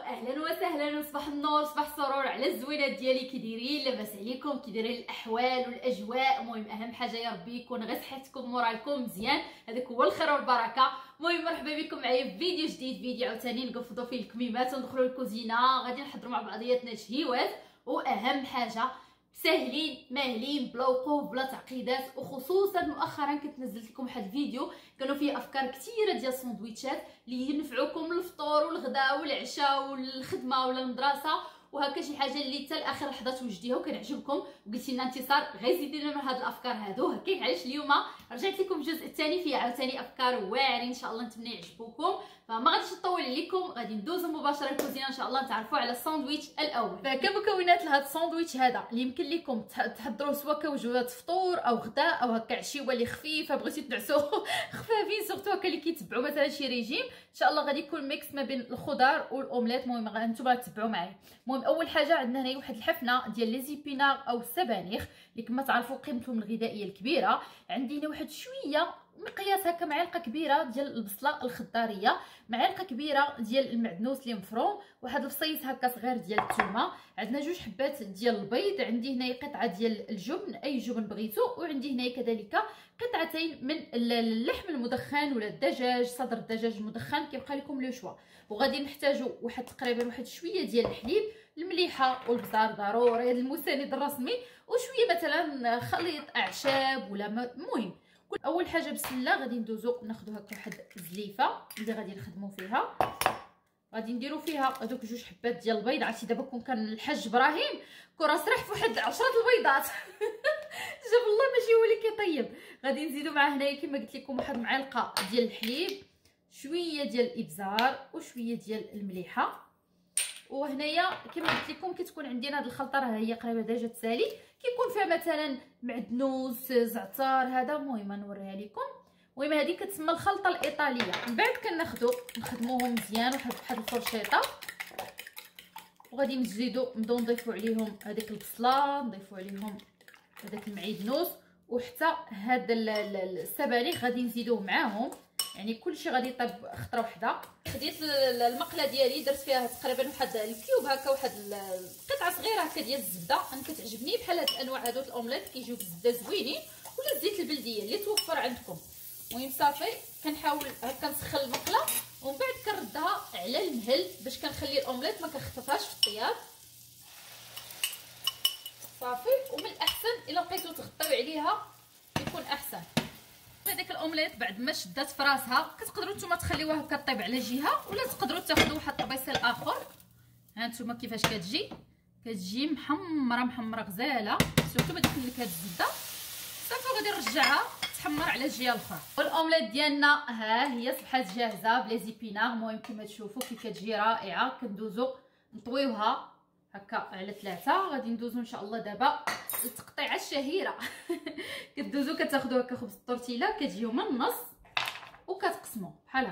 اهلا وسهلا وصباح النور صباح السرور على الزوينات ديالي. كي دايرين؟ لاباس عليكم؟ كي دايرين الاحوال والاجواء؟ المهم اهم حاجه يا ربي يكون غير صحتكم مورالكم مزيان، هذاك هو الخير والبركه. المهم مرحبا بكم معايا في فيديو جديد، فيديو عاوتاني نقفضوا فيه الكميمات وندخلوا للكوزينه، غادي نحضروا مع بعضياتنا شهيوات واهم حاجه ساهلين ماهلين بلا وقوف بلا تعقيدات. وخصوصا مؤخرا كنت نزلت لكم واحد الفيديو كانوا فيه افكار كثيره ديال السندويتشات اللي ينفعوكم للفطور والغداء والعشاء والخدمه ولا المدرسه، وهكا شي حاجه اللي حتى لاخر لحظه توجديها وكنعجبكم وقلتي لنا انتصار غير زيدي لنا هاد الافكار هادو. هكاك علاش اليوم رجعت لكم الجزء الثاني فيه عاوتاني افكار واعرين ان شاء الله، نتمنى يعجبوكم. فما غاديش نطول عليكم، غادي ندوزو مباشره للكوزينه ان شاء الله نتعرفوا على الساندويتش الاول. فكمكونات لهذا الساندويتش هذا اللي يمكن لكم تحضروه سواء كوجبات فطور او غداء او هكا عشيوه اللي خفيفه بغيتي تنعسوا خفافين، سورتو هكا اللي كيتبعوا مثلا شي ريجيم، ان شاء الله غادي يكون ميكس ما بين الخضار والاومليت. المهم انتم غتتبعوا معايا. المهم اول حاجه عندنا هنا واحد الحفنه ديال لي زيبينار او السبانخ اللي كما تعرفوا قيمتهم الغذائيه الكبيره. عندي هنا واحد شويه مقياس هكا معلقه كبيره ديال البصله الخضاريه، معلقه كبيره ديال المعدنوس اللي مفروم، واحد الفصيص هكا صغير ديال الثومه، عندنا جوج حبات ديال البيض، عندي هنا قطعه ديال الجبن اي جبن بغيتو، وعندي هنا كذلك قطعتين من اللحم المدخن ولا الدجاج، صدر الدجاج المدخن كيبقى لكم لو شوا. وغادي نحتاجوا تقريبا واحد شويه ديال الحليب، المليحه والبزار ضروري، هذا المساند الرسمي، وشويه مثلا خليط اعشاب ولا المهم. اول حاجه بسم الله غادي ندوزو ناخذ هكا واحد الزليفه اللي غادي نخدموا فيها، غادي نديروا فيها هذوك جوج حبات ديال البيض. عرفتي دابا كون كان الحاج ابراهيم كون راه سرح في واحد 10 البيضات جاب الله ماشي هو اللي كيطيب. غادي نزيدوا معاه هنايا كما قلت لكم واحد معلقه ديال الحليب، شويه ديال الابزار وشويه ديال المليحه. وهنايا كما قلت لكم كتكون عندنا هذه الخلطه راه هي قريبه ديجا تسالي، كيكون فيها مثلا معدنوس زعتر هذا. المهم نوريها لكم. المهم هذه كتسمى الخلطه الايطاليه. من بعد كناخذوا نخدموهم مزيان بحال الفرشيطه، وغادي نبداو نضيفوا عليهم هذيك البصله، نضيفوا عليهم هذاك المعدنوس، وحتى هاد السبانخ غادي نزيدوه معاهم. يعني كلشي غادي يطيب خطره وحده. خديت المقله ديالي درت فيها تقريبا واحد الكيوب هكا، واحد قطعه صغيره هكا ديال الزبده، انا كتعجبني بحال هاد الانواع هادو الاومليت كيجيو بالزبده زوينين، ولا الزيت البلديه اللي توفر عندكم. المهم صافي كنحاول هكا نسخن المقله ومن بعد كنردها على المهل باش كنخلي الاومليت ما كنخطفهاش في الطياب صافي. ومن الاحسن الا بقيتو تغطيو عليها يكون احسن. هذيك الاومليت بعد ما شدات في راسها كتقدروا نتوما تخليوها هكا طيب على جهه، ولا تقدروا تاخذوا واحد الطبيصيل اخر. ها نتوما كيفاش كتجي محمره غزاله، سورتو بديك النكهه الزبده صافي. غادي نرجعها تحمر على الجهه الاخرى. والاومليت ديالنا ها هي صبحات جاهزه بلي زيبينار. المهم كما تشوفوا كيف كتجي رائعه. كندوزو نطويوها هكا على 3. غادي ندوزو ان شاء الله دابا التقطيعه الشهيره كدوزو كتاخذوا هكا خبز التورتيلا كتجيو من النص وكتقسموا بحال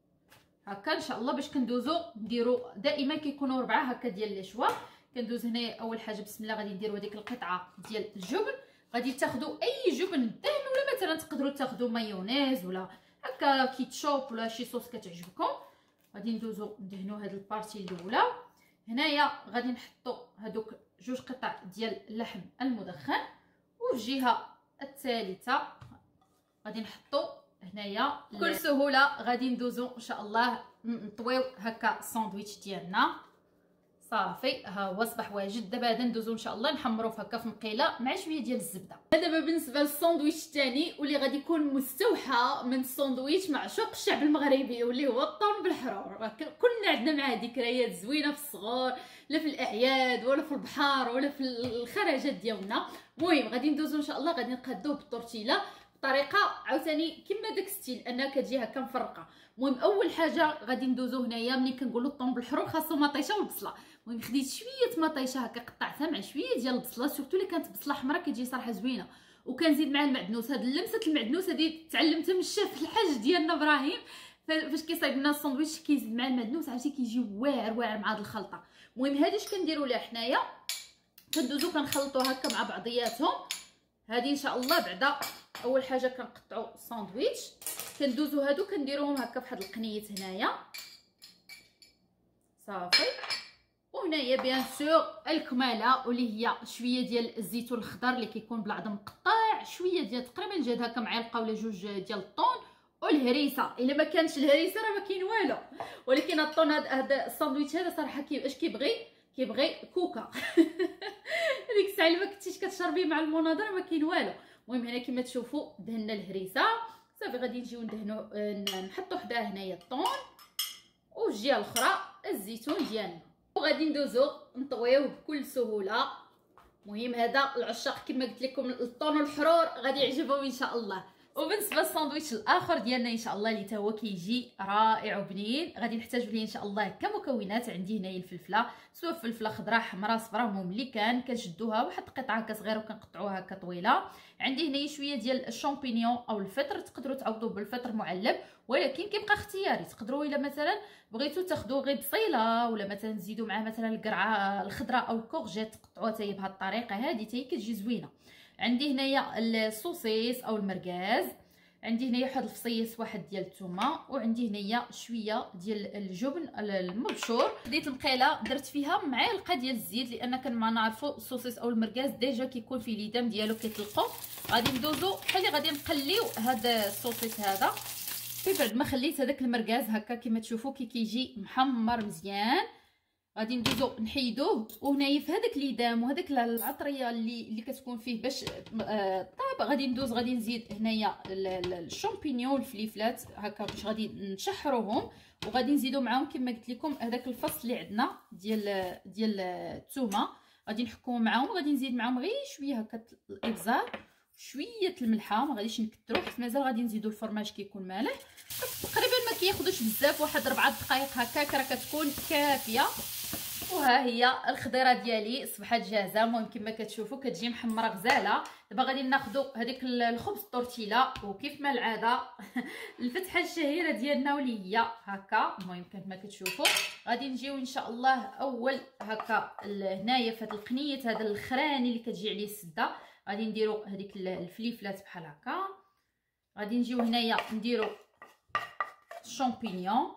هكا ان شاء الله، باش كندوزو نديرو دائما كيكونوا 4 هكا ديال لي شوا. كندوز هنا اول حاجه بسم الله غادي نديروا هذيك القطعه ديال الجبن. غادي تاخذوا اي جبن دهن، ولا مثلا تقدروا تاخذوا مايونيز ولا هكا كيتشوب ولا شي صوص كتعجبكم. غادي ندوزو ندهنوا هذه البارتي الاولى. هنايا غادي نحطوا هذوك جوج قطع ديال اللحم المدخن، وفي الجهه الثالثه غادي نحطوا هنايا بكل سهوله. غادي ندوزو ان شاء الله نطويو هكا الساندويتش ديالنا صافي. ها هو صباح واجد. دابا غادي ندوزو ان شاء الله نحمروه هكا في مقيله مع شويه ديال الزبده. دابا بالنسبه للساندويتش الثاني واللي غادي يكون مستوحى من الساندويتش معشوق الشعب المغربي واللي هو الطون بالحرور. كنا عندنا معاه ذكريات زوينه في الصغر، لا في الاعياد ولا في البحر ولا في الخرجات ديالنا. المهم غادي ندوزو ان شاء الله غادي نقادوه بالتورتيلا بطريقه عاوتاني كما داك ستيل انها كتجي هكا مفرقه. المهم اول حاجه غادي ندوزو هنايا ملي كنقولوا الطون بالحرور خاصو مطيشه والبصله. المهم خديت شويه مطيشه هكا قطعتها مع شويه ديال البصله، سورتو اللي كانت بصله حمراء كتجي صراحه زوينه. وكنزيد مع المعدنوس. هاد لمسه المعدنوس هذه تعلمتها من الشيف الحاج ديالنا ابراهيم، فاش كيصايب لنا الساندويتش كيزيد مع المعدنوس عرفتي كيجي واعر مع هاد الخلطه. المهم هادي اش كنديروا لها حنايا كندوزو كنخلطوا هكا مع بعضياتهم. هادي ان شاء الله بعدا اول حاجه كنقطعوا الساندويتش، كندوزو هادو كنديروهم هكا فواحد القنيت هنايا صافي. وهنايا بيان سور الكماله واللي هي شويه ديال الزيتون الخضر اللي كيكون بالعظم مقطع، شويه ديال تقريبا جهد هكا معلقه ولا جوج ديال الطون، والهريسه. الا ما كانش الهريسه راه ما كاين والو. ولكن الطون هذا الساندويتش هذا صراحه اش كيبغي كوكا. هذيك الساعه اللي ما كنتيش كتشربيه مع المناظره ما كاين والو. المهم هنا كما تشوفوا دهنا الهريسه صافي. غادي نجيو ندهنو نحطو حداه هنايا الطون، والجهه الاخرى الزيتون ديالنا، وغادي ندوزو نطويوه بكل سهوله. المهم هذا العشاق كما قلت لكم الطون والحرور غادي يعجبهم ان شاء الله. وبالنسبه للساندويتش الاخر ديالنا ان شاء الله اللي تا هو كيجي رائع وبنين، غادي نحتاجو ليه ان شاء الله كمكونات. عندي هنايا الفلفله، سواء فلفله خضراء حمراء صفراء، المهم اللي كان كنشدوها واحد القطعه هكا صغيره وكنقطعوها هكا طويله. عندي هنايا شويه ديال الشامبينيون او الفطر، تقدروا تعوضوه بالفطر معلب ولكن كيبقى اختياري. تقدروا الا مثلا بغيتو تاخذوا غير بصيله ولا مثلا تزيدوا معاه مثلا القرعه الخضراء او الكورجيت تقطعوها حتى بهذه الطريقه هذه حتى كتجي زوينه. عندي هنايا السوسيس او المركاز، عندي هنايا واحد الفصيص واحد ديال الثومه، وعندي هنايا شويه ديال الجبن المبشور. بديت المقيله درت فيها معلقه ديال الزيت، لان كما نعرفوا السوسيس او المركاز ديجا كيكون فيه ليدام ديالو كيطلقوا. غادي ندوزو بحال اللي غادي نقليو هذا السوسيس هذا في بعد ما خليت هذاك المركاز هكا كما تشوفوا كيجي محمر مزيان. غادي ندوزو نحيدوه، وهنايا في هذاك ليدام وهذاك العطريه اللي كتكون فيه باش طاب غادي نزيد هنايا الشامبينيون والفليفلات هكا باش غادي نشحروهم، وغادي نزيدو معاهم كما قلت لكم هذاك الفص اللي عندنا ديال الثومه غادي نحكوهم معاهم. وغادي نزيد معاهم غير شويه هكا الابزار، شويه الملحه ما غاديش نكثروا حيت مازال غادي نزيدوا الفرماج كيكون مالح. تقريبا ما كياخذوش بزاف، واحد 4 دقائق هكاك راه كتكون كافيه. وها هي الخضيره ديالي اصبحت جاهزه. المهم كما كتشوفوا كتجي محمره غزاله. دابا غادي ناخذوا هذيك الخبز الطورتيلا، وكيف ما العاده الفتحه الشهيره ديالنا واللي هي هكا. المهم كما كتشوفوا غادي نجيو ان شاء الله اول هكا هنايا في هذه القنيه هذا الخراني اللي كتجي عليه السده غادي نديروا هذيك الفليفلات بحال هكا. غادي نجيو هنايا نديروا الشامبينيون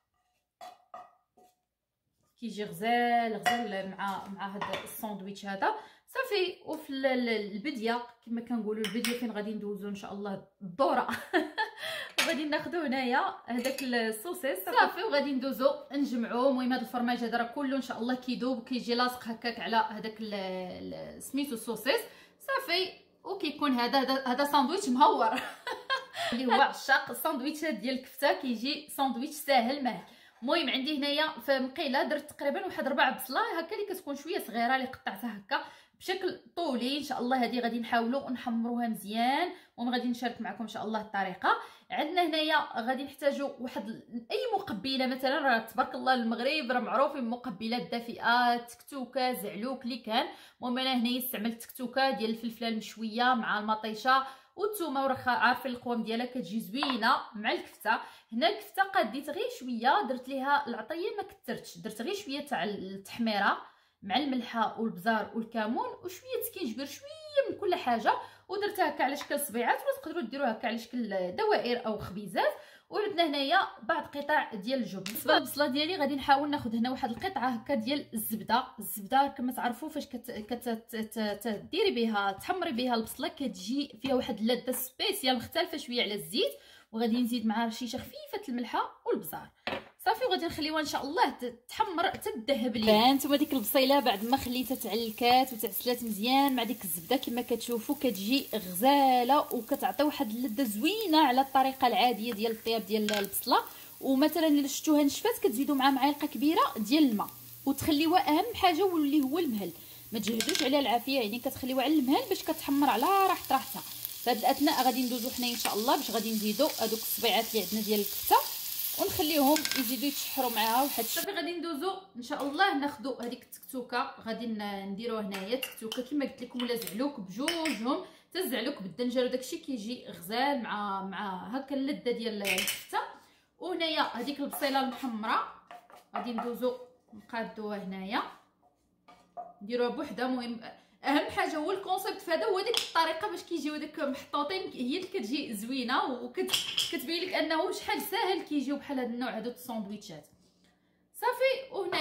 كيجي غزال مع هذا الساندويتش هذا صافي. وفي البديه كما كنقولوا البديه فين غادي ندوزو ان شاء الله الدوره وغادي ناخذوا هنايا هذاك السوسيس صافي، وغادي ندوزو نجمعوه. المهم هذا الفرماج هذا راه كله ان شاء الله كيذوب وكيجي لاصق هكاك على هذاك سميتو السوسيس صافي. وكيكون هذا ساندويتش مهور اللي هو عشاق الساندويتشات ديال الكفته كيجي ساندويتش ساهل ماهل. المهم عندي هنايا في مقيله درت تقريبا واحد 4 بصله هكا اللي كتكون شويه صغيره اللي قطعتها هكا بشكل طولي. ان شاء الله هذه غادي نحاولوا نحمروها مزيان، وغادي نشارك معكم ان شاء الله الطريقه. عندنا هنايا غادي نحتاجوا واحد اي مقبله، مثلا راه تبارك الله المغرب راه معروفين بمقبلات دافئات، تكتوكه زعلوك اللي كان. المهم انا هنايا استعملت تكتوكه ديال الفلفله المشويه مع المطيشه والثومه، وراه عارفين القوام ديالها كتجي زوينه مع الكفته. هنا الكفته قاديت غير شويه درت ليها العطريه ما كثرتش، درت غير شويه تاع التحميره مع الملحه والبزار والكمون وشويه سكينجبير شويه من كل حاجه، ودرتها هكا على شكل صبيعات ولا تقدروا ديروها هكا على شكل دوائر او خبيزات. ودرنا هنايا بعض قطع ديال الجبن. بالنسبه للبصله ديالي غادي نحاول ناخذ هنا واحد القطعه هكا ديال الزبده كما تعرفوا فاش كتديري بها تحمري بها البصله كتجي فيها واحد اللذه سبيسيال مختلفه شويه على الزيت. وغادي نزيد معها رشيشه خفيفه الملحه والبزار صافي، وغادي نخليوها ان شاء الله تحمر حتى تذهب لي. فانتما ديك البصيله بعد ما خليتها تعلكات وتعسلات مزيان مع ديك الزبده كما كتشوفوا كتجي غزاله وكتعطي واحد اللذه زوينه على الطريقه العاديه ديال الطياب ديال البصله. ومثلا الا شفتوها نشفات كتزيدوا معها معلقه كبيره ديال الماء وتخليوها اهم حاجه واللي هو المهل، ما تجهدوش عليها العافيه، يعني كتخليوها على المهل باش كتحمر على راحتها. في هذا الاثناء غادي ندوزو حنايا ان شاء الله باش غادي نزيدو هذوك الصبيعات اللي عندنا ديال الكفته ونخليهم يزيدوا يتشحروا معاها واحد صافي. غادي ندوزو ان شاء الله ناخذوا هذيك التكتوكه غادي نديروها هنايا التكتوكه كما قلت لكم ولا زعلوك بجوجهم، حتى الزعلوك بالدنجر وداكشي كيجي غزال مع هكا اللذه ديال الكفته. وهنايا هذيك البصيله المحمره غادي ندوزو نقادوها هنايا نديروها بوحده. المهم اهم حاجه هو الكونسيبت في هذا هو ديك الطريقه باش كيجيو داك محطوطين هي اللي كتجي زوينه وكتبين لك انه شحال ساهل كيجيو بحال هذا النوع هذو الساندويتشات صافي. وهنايا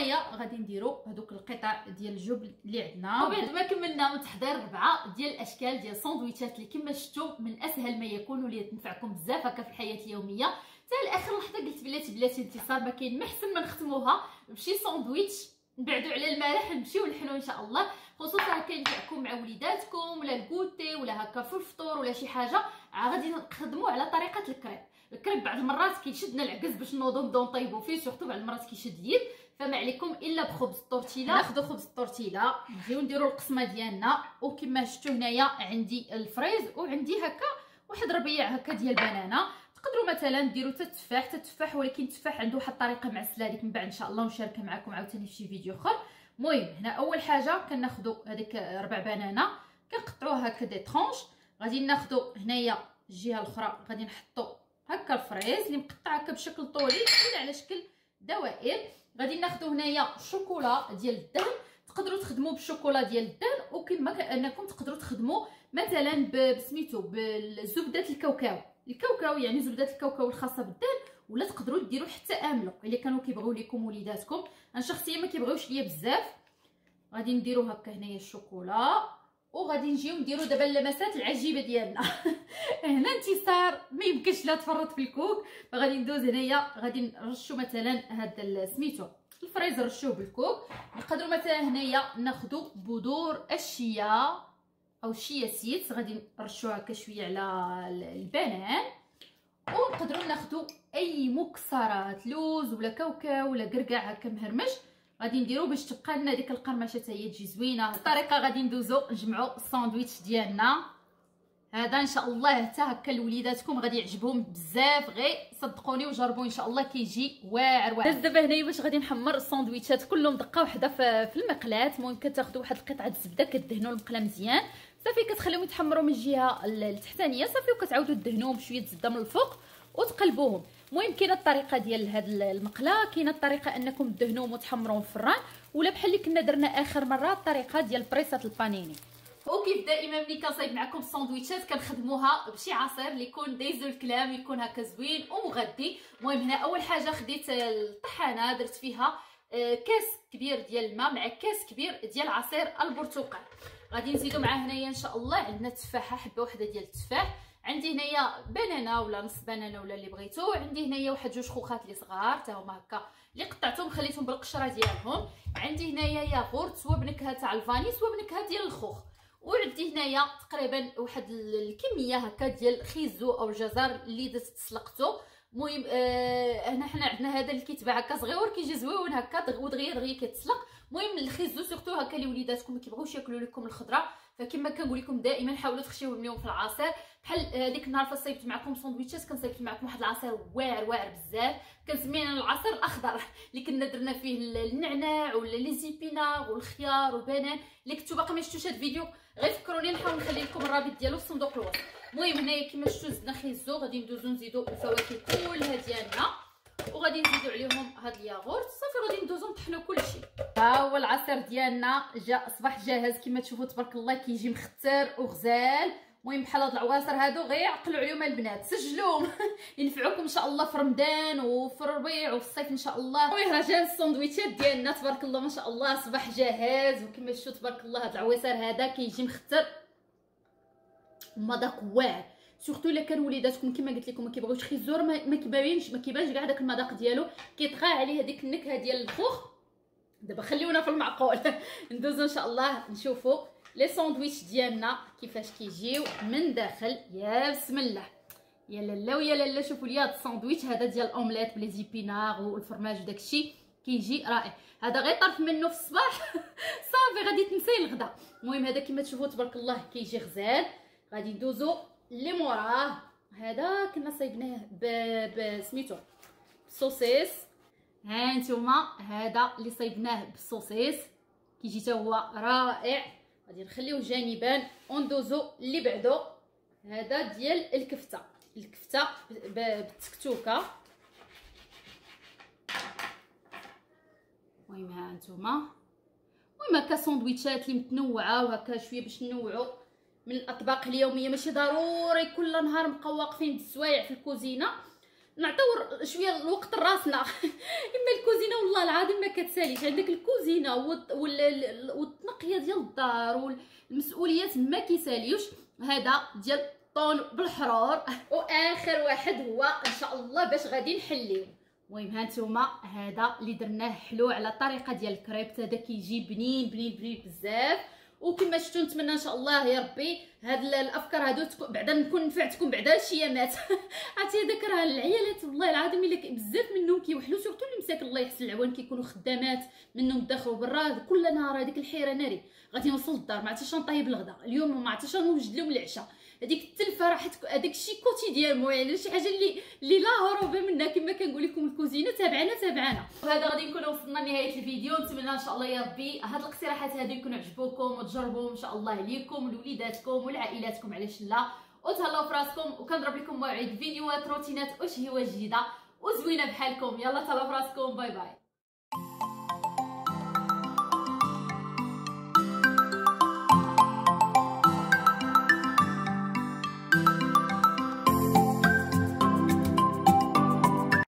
وهنايا غادي نديرو هذوك القطع ديال الجبن اللي عندنا. وبعد ما كملنا من تحضير 4 ديال الاشكال ديال الساندويتشات اللي كما شفتوا من اسهل ما يكون واللي تنفعكم بزاف هكا في الحياه اليوميه، حتى لاخر لحظه قلت بلاتي انتصار ما كاين ما احسن ما نختموها بشي ساندويتش نبعدوا على المالح نمشيو نحنو ان شاء الله، خصوصا هكا ينفعكم مع وليداتكم ولا الكوتي ولا هكا في الفطور ولا شي حاجه. غادي نخدموا على طريقه الكريب بعض المرات كيشدنا العكز باش نوضو نطيبوا فيه، سورتو بعض المرات كيشد اليد، فما عليكم الا بخبز الطورتيلا. ناخذ خبز الطورتيلا نجيو نديروا القسمه ديالنا، وكما شفتوا هنايا عندي الفريز وعندي هكا واحد ربيع هكا ديال البنانه. تقدروا مثلا ديروا تتفاح ولكن التفاح عنده واحد الطريقه معسله هذيك من بعد ان شاء الله ونشاركها معكم عاوتاني في شي فيديو اخر. المهم هنا اول حاجه كناخذوا هذيك 4 بنانه كنقطعوها هكا دي طرونش. غادي ناخذوا هنايا الجهه الاخرى غادي نحطوا هكا الفريز اللي مقطع هكا بشكل طولي ولا على شكل دوائر. غادي ناخذوا هنايا الشوكولا ديال الدهن، تقدروا تخدموا بالشوكولا ديال الدهن وكما انكم تقدروا تخدموا مثلا بسميتو بالزبده الكاوكاو يعني زبده الكاوكاو الخاصه بالدهن، ولا تقدروا ديروا حتى املو الا كانوا كيبغيو لكم وليداتكم. انا شخصيا ما كيبغيوش ليا بزاف. غادي نديروا هكا هنايا الشوكولا وغادي نجيو نديروا دابا اللمسات العجيبه ديالنا. هنا انتصار ما يمكنش لا تفرط في الكوك، فغادي ندوز هنايا غادي نرشوا مثلا هذا سميتو الفريز نرشوه بالكوك. نقدروا مثلا هنايا ناخذوا بذور الشيا او الشيا سيدز غادي نرشوها هكا شويه على البنان. ونقدروا ناخذوا اي مكسرات لوز ولا كاوكاو ولا قرقاع هكا مهرمش غادي نديرو باش تبقى لنا ديك القرمشه حتى هي تجي زوينه. الطريقه غادي ندوزو نجمعوا الساندويتش ديالنا هذا ان شاء الله حتى هكا لوليداتكم غادي يعجبهم بزاف، غير صدقوني وجربوا ان شاء الله كيجي واعر. دابا هنايا باش غادي نحمر الساندويتشات كلهم دقه واحده في المقلاه. المهم كتاخذوا واحد القطعه الزبده كدهنوا المقله مزيان صافي، كتخليهم يتحمروا من الجهه التحتانيه صافي، وكتعاودوا دهنوهم بشويه زبده من الفوق وتقلبوهم. المهم كاينه الطريقه ديال هاد المقله، كاينه الطريقه انكم تدهنوهم وتحمروهم في الفران، ولا بحال اللي كنا درنا اخر مره الطريقه ديال بريسات البانيني. وكيف دائما ملي كنصايب معكم الساندويتشات كنخدموها بشي عصير اللي يكون دايزو الكلام يكون هكا زوين ومغذي. المهم هنا اول حاجه خديت الطحانه درت فيها كاس كبير ديال الماء مع كاس كبير ديال عصير البرتقال. غادي نزيدو معاه هنايا ان شاء الله عندنا تفاحه حبه واحده ديال التفاح، عندي هنايا بنانه ولا نص بنانه ولا اللي بغيتو، عندي هنايا واحد 2 خوخات اللي صغار حتى هما هكا اللي قطعتهم خليتهم بالقشره ديالهم، عندي هنايا ياغورت سوا بنكهه تاع الفاني سوا بنكهه ديال الخوخ، وعندي هنايا تقريبا واحد الكميه هكا ديال الخيزو او الجزر اللي درت تسلقته. المهم هنا حنا عندنا هذا اللي كيتباع هكا صغيور كيجي زويون هكا ودغيا كيتسلق. المهم الخيزو سورتو هكا لوليداتكم ما كيبغيوش ياكلوا لكم الخضره، فكما كنقول لكم دائما حاولوا تخشيوهم اليوم في العصير. بحال هذيك النهار فاش صايبت معكم ساندويتشات كنصايبت معكم واحد العصير واعر بزاف كنسميه العصير الاخضر اللي كنا درنا فيه النعناع ولا لي زيبينار والخيار والبنان. اللي كنتو باقي ما شفتوش هذا الفيديو غير فكروني نحاول نخلي لكم الرابط ديالو في صندوق الوصف. المهم هنايا كما شفتوا زدنا خيزو، غادي ندوزو نزيدو الفواكه كلها ديالنا وغادي نزيدو عليهم هاد الياغورت صافي، غادي ندوزو نطحنوا كلشي. ها هو العصير ديالنا اصبح جاهز كما تشوفوا تبارك الله كيجي مختر وغزال. المهم بحال هاد العواصر هادو غير عقلوا عليهم البنات سجلوهم ينفعوكم ان شاء الله في رمضان وفي الربيع وفي الصيف ان شاء الله. المهم راه جا الساندويتشات ديالنا تبارك الله ما شاء الله اصبح جاهز، وكما شفتوا تبارك الله هاد العواصر هذا كيجي مختر ومذاق واعر. سورتو الا كان وليداتكم كما قلت لكم ما كيبغيوش خيزور ما كيبانش كاع داك المذاق ديالو، كيطغى عليه هذيك النكهه ديال الخوخ. دابا خليونا في المعقول ندوزو ان شاء الله نشوفوا لي ساندويتش ديالنا كيفاش كيجيو من داخل. يا بسم الله يا لالا ويا لالا، شوفوا لي هذا الساندويتش هذا ديال الاومليت بلي زيبينار والفرماج وداكشي كيجي رائع. هذا غير طرف منه في الصباح صافي غادي تنساي الغدا. المهم هذا كما تشوفوا تبارك الله كيجي غزال. غادي ندوزو اللي موراه هذا كنا صايبناه بسميتو بالصوصيص. ها نتوما هذا اللي صايبناه بالصوصيص كيجي حتى هو رائع. غادي نخليوه جانبا وندوزو اللي بعدو هذا ديال الكفته بالتكتوكه. المهم ها نتوما المهم هكا ساندويتشات اللي متنوعه وهكا شويه باش ننوعوا من الاطباق اليوميه، ماشي ضروري كل نهار نبقاو واقفين بالسوايع في الكوزينه. نعطيو شويه الوقت لراسنا. اما الكوزينه والله العظيم ما كتساليش، عندك الكوزينه والتنقيه ديال الدار والمسؤوليات ما كيساليوش. هذا ديال الطون بالحرور. واخر واحد هو ان شاء الله باش غادي نحليو. المهم هانتوما هذا اللي درناه حلو على الطريقه ديال الكريبت، هذا كيجي بنين بنين بنين بزاف. وكما شفتوا نتمنى ان شاء الله يا ربي هاد الافكار هادو بعدا نكون نفعتكم بعدا شيامات. عرفتي هذاك راه العيالات والله العظيم الا بزاف منهم كيوحلوا، سورتو اللي مساك الله يحسن العوان كيكونوا خدامات منهم داخلوا برا كل نهار. هذيك الحيره ناري غادي نوصل للدار ما عرفتش نطيب الغداء اليوم، ما عرفتش نوجد لهم العشاء. هذيك التلفه راه هذاك الشيء كوتيديان، يعني شي حاجه اللي لا هروب منها كما كنقول لكم. الكوزينه تابعنا. وهذا غادي نكونوا وصلنا لنهايه الفيديو. نتمنى ان شاء الله يا ربي هاد الاقتراحات هادو يكونوا عجبوكم وتجربوهم ان شاء الله عليكم ولوليداتكم ولعائلاتكم، علاش لا. وتهلاو فراسكم، وكنضرب لكم موعد فيديوهات روتينات وشهيوه جديده وزوينه بحالكم. يلا تهلاو فراسكم، باي باي.